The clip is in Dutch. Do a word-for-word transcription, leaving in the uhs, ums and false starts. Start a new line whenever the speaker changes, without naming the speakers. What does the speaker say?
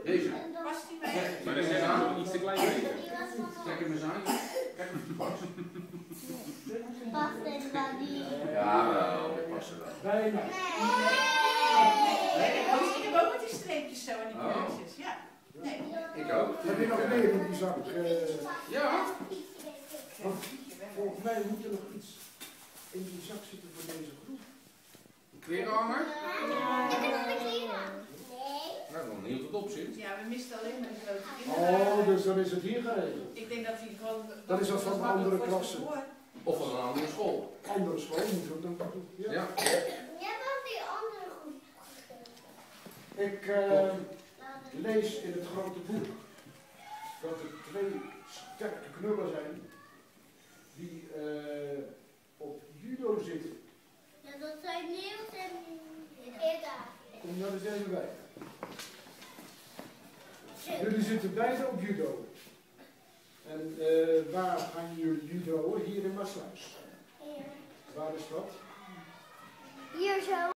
Deze.
Past die mee?
Maar dat is nou iets te klein.
Kijk hem eens aan. Kijk of die past.
Past het wel niet?
Ja, wel. Dat past er wel.
Bijna.
Nee, ik heb- ik heb ook met die streepjes zo en die
Oh.
kleurtjes. Ja. Nee.
Ik ook.
Heb je nog meer in die zak? Uh,
Ja.
volgens mij moet er nog iets in die zak zitten voor deze groep.
Een klerenhanger.
Ik heb nog een kleren. Nee.
Nou, dan heel tot op zit.
Ja, we misten alleen maar die grote kinderen.
Oh, dus dan is het hier geregeld.
Ik denk dat hij gewoon...
Dat is wat van een andere klasse.
Of van een andere school.
Andere school moeten we dan doen. Ja.
Ja.
Jij hebt die andere groep gegeven.
Ik uh, lees in het grote boek dat er twee sterke knullen zijn die uh, op judo zitten.
Ja, dat zijn Niels en Ida.
Kom nou eens even bij. Jullie zitten beide op judo. En uh, waar gaan jullie judoën? Hier in Maasluis.
Hier.
Waar is dat?
Hier zo.